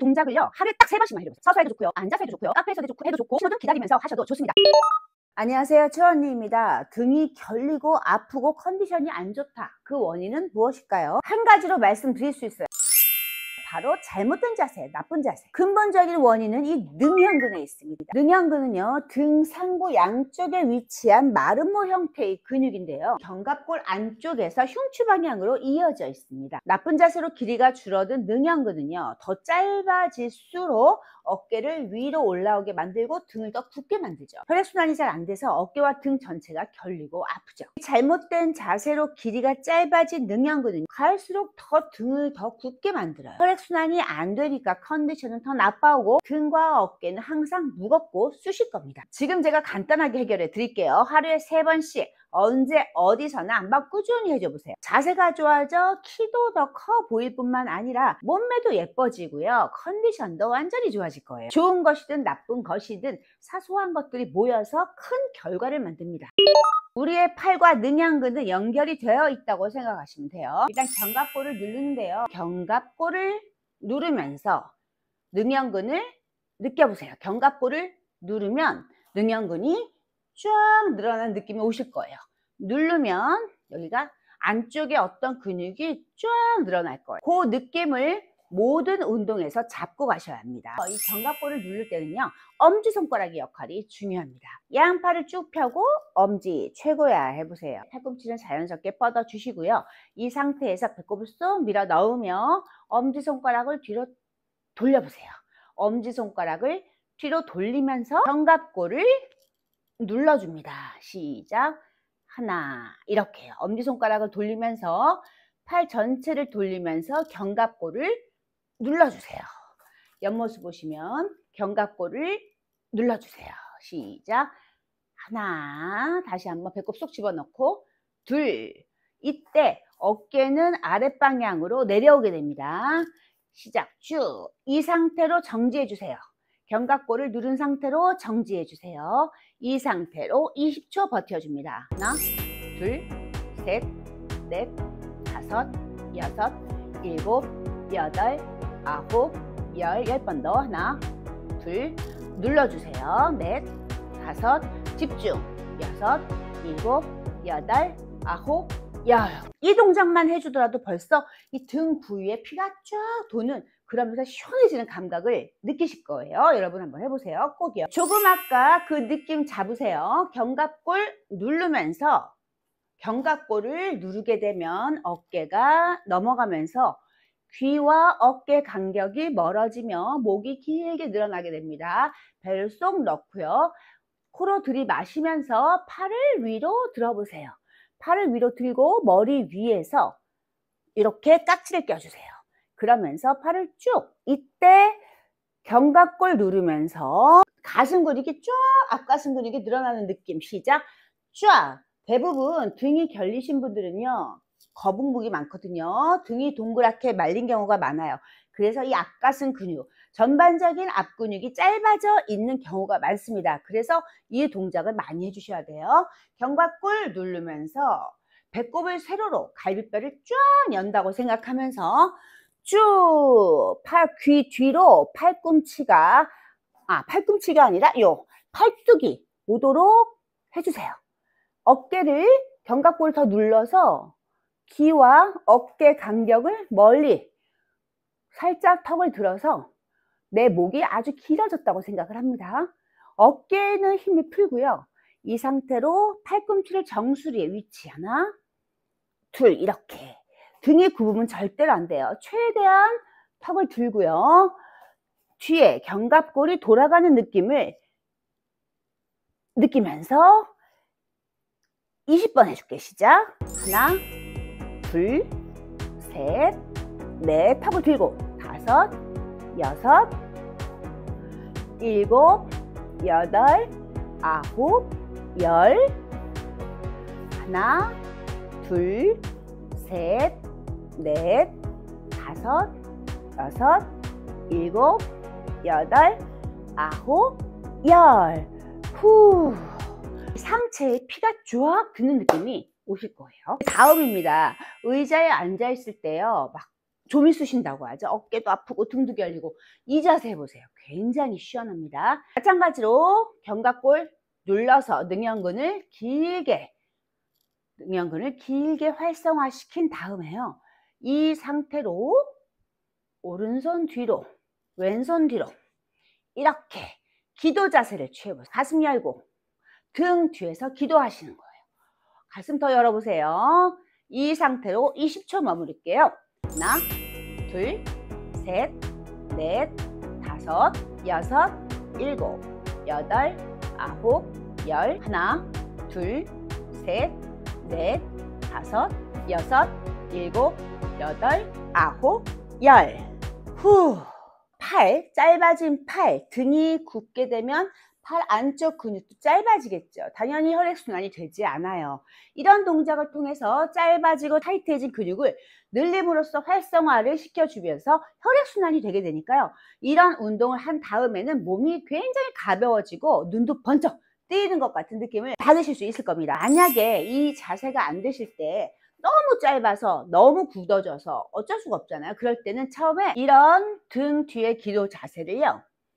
동작을요 하루에 딱 3번씩만 해줘보세요. 서서 해도 좋고요, 앉아서 해도 좋고요, 카페에서 해도 좋고, 신호등 기다리면서 하셔도 좋습니다. 안녕하세요, 최언니입니다. 등이 결리고 아프고 컨디션이 안 좋다. 그 원인은 무엇일까요? 한 가지로 말씀드릴 수 있어요. 바로 잘못된 자세, 나쁜 자세. 근본적인 원인은 이 능형근에 있습니다. 능형근은요, 등 상부 양쪽에 위치한 마름모 형태의 근육인데요, 견갑골 안쪽에서 흉추 방향으로 이어져 있습니다. 나쁜 자세로 길이가 줄어든 능형근은요, 더 짧아질수록 어깨를 위로 올라오게 만들고 등을 더 굽게 만들죠. 혈액순환이 잘 안 돼서 어깨와 등 전체가 결리고 아프죠. 잘못된 자세로 길이가 짧아진 능형근은 갈수록 더 등을 더 굽게 만들어요. 혈액순환이 안 되니까 컨디션은 더 나빠오고 등과 어깨는 항상 무겁고 쑤실 겁니다. 지금 제가 간단하게 해결해 드릴게요. 하루에 3번씩 언제 어디서나 한번 꾸준히 해줘 보세요. 자세가 좋아져 키도 더 커 보일 뿐만 아니라 몸매도 예뻐지고요, 컨디션도 완전히 좋아질 거예요. 좋은 것이든 나쁜 것이든 사소한 것들이 모여서 큰 결과를 만듭니다. 우리의 팔과 능형근은 연결이 되어 있다고 생각하시면 돼요. 일단 견갑골을 누르는데요, 견갑골을 누르면서 능형근을 느껴보세요. 견갑골을 누르면 능형근이 쫙 늘어나는 느낌이 오실 거예요. 누르면 여기가 안쪽에 어떤 근육이 쫙 늘어날 거예요. 그 느낌을 모든 운동에서 잡고 가셔야 합니다. 이 견갑골을 누를 때는요, 엄지손가락의 역할이 중요합니다. 양팔을 쭉 펴고 엄지 최고야 해보세요. 팔꿈치는 자연스럽게 뻗어 주시고요, 이 상태에서 배꼽을 쏙 밀어 넣으며 엄지손가락을 뒤로 돌려보세요. 엄지손가락을 뒤로 돌리면서 견갑골을 눌러줍니다. 시작. 하나, 이렇게요. 엄지손가락을 돌리면서 팔 전체를 돌리면서 견갑골을 눌러주세요. 옆모습 보시면 견갑골을 눌러주세요. 시작. 하나, 다시 한번 배꼽 쏙 집어넣고, 둘, 이때 어깨는 아랫방향으로 내려오게 됩니다. 시작. 쭉. 이 상태로 정지해 주세요. 견갑골을 누른 상태로 정지해 주세요. 이 상태로 20초 버텨줍니다. 하나, 둘, 셋, 넷, 다섯, 여섯, 일곱, 여덟, 아홉, 열. 10번 더. 하나, 둘, 눌러주세요. 넷, 다섯, 집중. 여섯, 일곱, 여덟, 아홉, 열. 이 동작만 해주더라도 벌써 이 등 부위에 피가 쫙 도는, 그러면서 시원해지는 감각을 느끼실 거예요. 여러분 한번 해보세요. 꼭이요. 조금 아까 그 느낌 잡으세요. 견갑골 누르면서, 견갑골을 누르게 되면 어깨가 넘어가면서 귀와 어깨 간격이 멀어지며 목이 길게 늘어나게 됩니다. 배를 쏙 넣고요, 코로 들이마시면서 팔을 위로 들어보세요. 팔을 위로 들고 머리 위에서 이렇게 깍지를 껴주세요. 그러면서 팔을 쭉, 이때 견갑골 누르면서 가슴 근육이 쫙, 앞가슴 근육이 늘어나는 느낌. 시작. 쫙. 대부분 등이 결리신 분들은요, 거북목이 많거든요. 등이 동그랗게 말린 경우가 많아요. 그래서 이 앞가슴 근육, 전반적인 앞 근육이 짧아져 있는 경우가 많습니다. 그래서 이 동작을 많이 해주셔야 돼요. 견갑골 누르면서 배꼽을 세로로 갈비뼈를 쫙 연다고 생각하면서 쭉 귀 뒤로 팔꿈치가 아니라 요 팔뚝이 오도록 해주세요. 어깨를, 견갑골을 더 눌러서 귀와 어깨 간격을 멀리, 살짝 턱을 들어서 내 목이 아주 길어졌다고 생각을 합니다. 어깨는 힘을 풀고요, 이 상태로 팔꿈치를 정수리에 위치. 하나, 둘, 이렇게. 등이 굽으면 절대로 안 돼요. 최대한 턱을 들고요, 뒤에 견갑골이 돌아가는 느낌을 느끼면서 20번 해줄게. 시작. 하나, 둘, 셋, 넷, 턱을 들고, 다섯, 여섯, 일곱, 여덟, 아홉, 열. 하나, 둘, 셋, 넷, 다섯, 여섯, 일곱, 여덟, 아홉, 열. 후. 상체에 피가 쫙 드는 느낌이 오실 거예요. 다음입니다. 의자에 앉아 있을 때요, 막 좀 있으신다고 하죠. 어깨도 아프고 등도 결리고 이 자세 해보세요. 굉장히 시원합니다. 마찬가지로 견갑골 눌러서 능형근을 길게 활성화시킨 다음에요. 이 상태로 오른손 뒤로 왼손 뒤로 이렇게 기도 자세를 취해보세요. 가슴 열고 등 뒤에서 기도하시는 거예요. 가슴 더 열어보세요. 이 상태로 20초 머무를게요. 하나, 둘, 셋, 넷, 다섯, 여섯, 일곱, 여덟, 아홉, 열. 하나, 둘, 셋, 넷, 다섯, 여섯, 일곱, 여덟, 아홉, 열. 후. 짧아진 팔, 등이 굽게 되면 팔 안쪽 근육도 짧아지겠죠. 당연히 혈액순환이 되지 않아요. 이런 동작을 통해서 짧아지고 타이트해진 근육을 늘림으로써 활성화를 시켜주면서 혈액순환이 되게 되니까요. 이런 운동을 한 다음에는 몸이 굉장히 가벼워지고 눈도 번쩍 뜨이는 것 같은 느낌을 받으실 수 있을 겁니다. 만약에 이 자세가 안 되실 때 너무 짧아서 너무 굳어져서 어쩔 수가 없잖아요. 그럴 때는 처음에 이런 등 뒤에 기도 자세를요,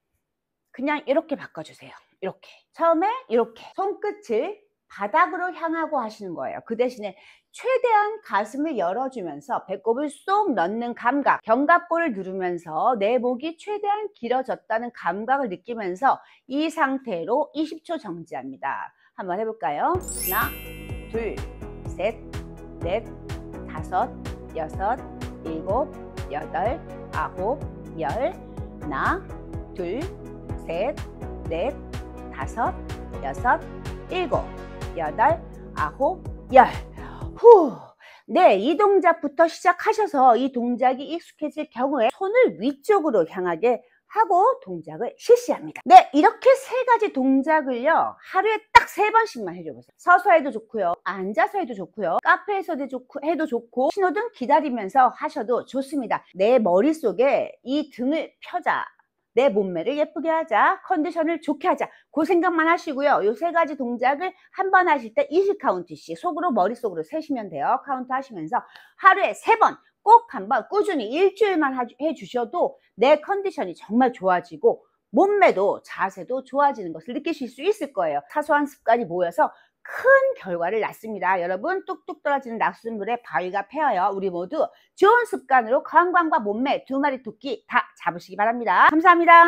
그냥 이렇게 바꿔주세요. 이렇게 처음에 이렇게 손끝을 바닥으로 향하고 하시는 거예요. 그 대신에 최대한 가슴을 열어주면서 배꼽을 쏙 넣는 감각, 견갑골을 누르면서 내 목이 최대한 길어졌다는 감각을 느끼면서 이 상태로 20초 정지합니다. 한번 해볼까요? 하나, 둘, 셋, 넷, 다섯, 여섯, 일곱, 여덟, 아홉, 열. 하나, 둘, 셋, 넷, 다섯, 여섯, 일곱, 여덟, 아홉, 열. 후. 네, 이 동작부터 시작하셔서 이 동작이 익숙해질 경우에 손을 위쪽으로 향하게 하고 동작을 실시합니다. 네, 이렇게 세 가지 동작을요, 하루에 딱 3번씩만 해줘보세요. 서서 해도 좋고요, 앉아서 해도 좋고요, 카페에서 해도 좋고, 신호등 기다리면서 하셔도 좋습니다. 내 머릿속에 이 등을 펴자, 내 몸매를 예쁘게 하자, 컨디션을 좋게 하자, 그 생각만 하시고요. 이 3가지 동작을 한 번 하실 때 20카운트씩 속으로 머릿속으로 세시면 돼요. 카운트 하시면서 하루에 3번 꼭 한번 꾸준히 일주일만 해주셔도 내 컨디션이 정말 좋아지고 몸매도 자세도 좋아지는 것을 느끼실 수 있을 거예요. 사소한 습관이 모여서 큰 결과를 낳습니다. 여러분, 뚝뚝 떨어지는 낙수물에 바위가 패어요. 우리 모두 좋은 습관으로 건강과 몸매 2마리 토끼 다 잡으시기 바랍니다. 감사합니다.